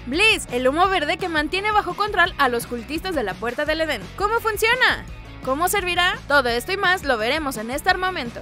Bliss, el humo verde que mantiene bajo control a los cultistas de la Puerta del Edén. ¿Cómo funciona? ¿Cómo servirá? Todo esto y más lo veremos en este armamento.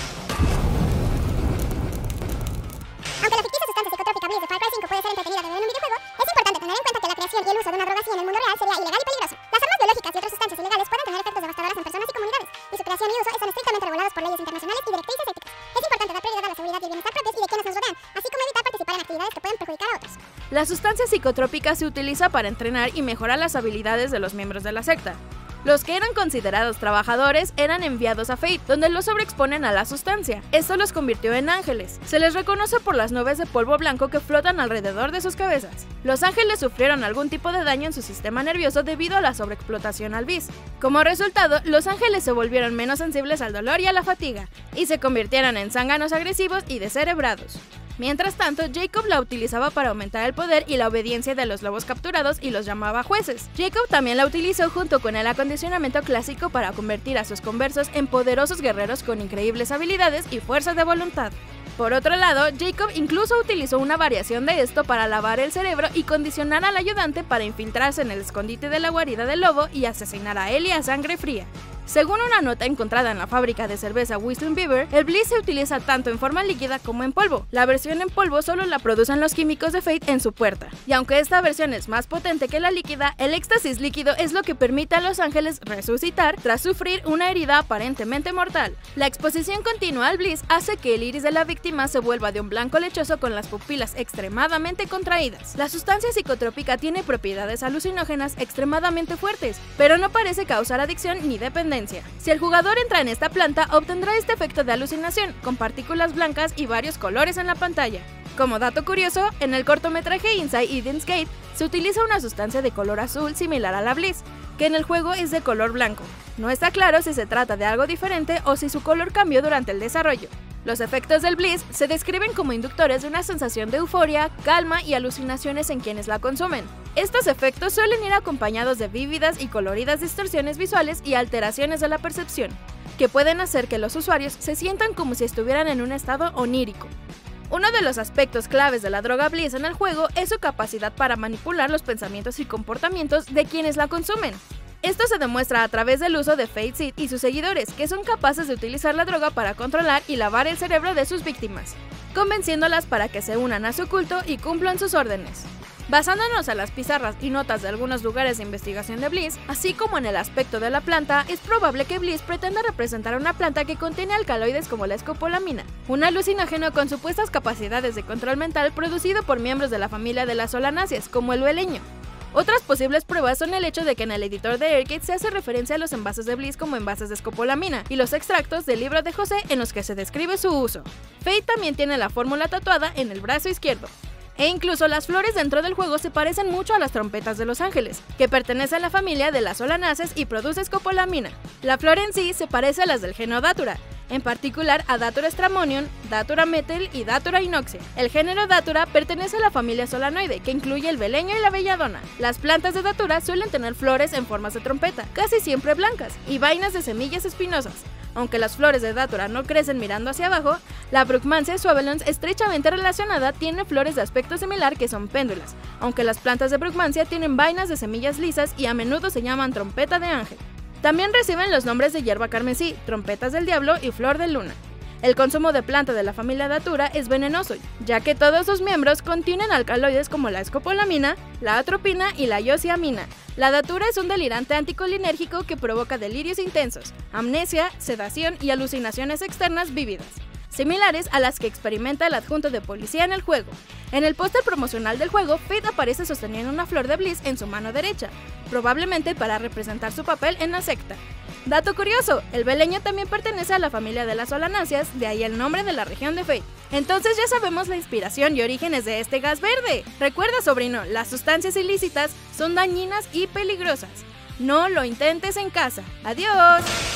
Aunque la ficticia sustancia psicotrópica Bliss de Far Cry 5 puede ser entretenida de ver en un videojuego, es importante tener en cuenta que la creación y el uso de una droga así en el mundo real sería ilegal y peligroso. Las armas biológicas y otras sustancias ilegales pueden tener efectos devastadores en personas y comunidades, y su creación y uso están estrictamente regulados por leyes internacionales y directrices éticas. Es importante dar prioridad a la seguridad y el bienestar propios y de quienes nos rodean, así como evitar participar en actividades que pueden perjudicar a otros. La sustancia psicotrópica se utiliza para entrenar y mejorar las habilidades de los miembros de la secta. Los que eran considerados trabajadores eran enviados a Fate, donde los sobreexponen a la sustancia. Esto los convirtió en ángeles. Se les reconoce por las nubes de polvo blanco que flotan alrededor de sus cabezas. Los ángeles sufrieron algún tipo de daño en su sistema nervioso debido a la sobreexplotación al Bliss. Como resultado, los ángeles se volvieron menos sensibles al dolor y a la fatiga, y se convirtieron en zánganos agresivos y descerebrados. Mientras tanto, Jacob la utilizaba para aumentar el poder y la obediencia de los lobos capturados y los llamaba jueces. Jacob también la utilizó junto con el acondicionamiento clásico para convertir a sus conversos en poderosos guerreros con increíbles habilidades y fuerza de voluntad. Por otro lado, Jacob incluso utilizó una variación de esto para lavar el cerebro y condicionar al ayudante para infiltrarse en el escondite de la guarida del lobo y asesinar a Ellie a sangre fría. Según una nota encontrada en la fábrica de cerveza Whistling Beaver, el Bliss se utiliza tanto en forma líquida como en polvo. La versión en polvo solo la producen los químicos de Fate en su puerta. Y aunque esta versión es más potente que la líquida, el éxtasis líquido es lo que permite a los ángeles resucitar tras sufrir una herida aparentemente mortal. La exposición continua al Bliss hace que el iris de la víctima se vuelva de un blanco lechoso con las pupilas extremadamente contraídas. La sustancia psicotrópica tiene propiedades alucinógenas extremadamente fuertes, pero no parece causar adicción ni dependencia. Si el jugador entra en esta planta, obtendrá este efecto de alucinación, con partículas blancas y varios colores en la pantalla. Como dato curioso, en el cortometraje Inside Eden's Gate se utiliza una sustancia de color azul similar a la Bliss, que en el juego es de color blanco. No está claro si se trata de algo diferente o si su color cambió durante el desarrollo. Los efectos del Bliss se describen como inductores de una sensación de euforia, calma y alucinaciones en quienes la consumen. Estos efectos suelen ir acompañados de vívidas y coloridas distorsiones visuales y alteraciones de la percepción, que pueden hacer que los usuarios se sientan como si estuvieran en un estado onírico. Uno de los aspectos claves de la droga Bliss en el juego es su capacidad para manipular los pensamientos y comportamientos de quienes la consumen. Esto se demuestra a través del uso de Fate Sith y sus seguidores, que son capaces de utilizar la droga para controlar y lavar el cerebro de sus víctimas, convenciéndolas para que se unan a su culto y cumplan sus órdenes. Basándonos en las pizarras y notas de algunos lugares de investigación de Bliss, así como en el aspecto de la planta, es probable que Bliss pretenda representar una planta que contiene alcaloides como la escopolamina, un alucinógeno con supuestas capacidades de control mental producido por miembros de la familia de las solanáceas, como el beleño. Otras posibles pruebas son el hecho de que en el editor de Arcade se hace referencia a los envases de Bliss como envases de escopolamina y los extractos del libro de José en los que se describe su uso. Fate también tiene la fórmula tatuada en el brazo izquierdo. E incluso las flores dentro del juego se parecen mucho a las trompetas de los ángeles, que pertenece a la familia de las solanáceas y produce escopolamina. La flor en sí se parece a las del género Datura, en particular a Datura stramonium, Datura metal y Datura inoxia. El género Datura pertenece a la familia solanoide, que incluye el beleño y la belladona. Las plantas de Datura suelen tener flores en formas de trompeta, casi siempre blancas, y vainas de semillas espinosas. Aunque las flores de Datura no crecen mirando hacia abajo, la Brugmansia suavelens, estrechamente relacionada, tiene flores de aspecto similar que son péndulas, aunque las plantas de Brugmansia tienen vainas de semillas lisas y a menudo se llaman trompeta de ángel. También reciben los nombres de hierba carmesí, trompetas del diablo y flor de luna. El consumo de planta de la familia Datura es venenoso, ya que todos sus miembros contienen alcaloides como la escopolamina, la atropina y la iosiamina. La Datura es un delirante anticolinérgico que provoca delirios intensos, amnesia, sedación y alucinaciones externas vívidas, similares a las que experimenta el adjunto de policía en el juego. En el póster promocional del juego, Fate aparece sosteniendo una flor de Bliss en su mano derecha, probablemente para representar su papel en la secta. Dato curioso, el beleño también pertenece a la familia de las solanáceas, de ahí el nombre de la región de Fate. Entonces ya sabemos la inspiración y orígenes de este gas verde. Recuerda, sobrino, las sustancias ilícitas son dañinas y peligrosas. No lo intentes en casa. ¡Adiós!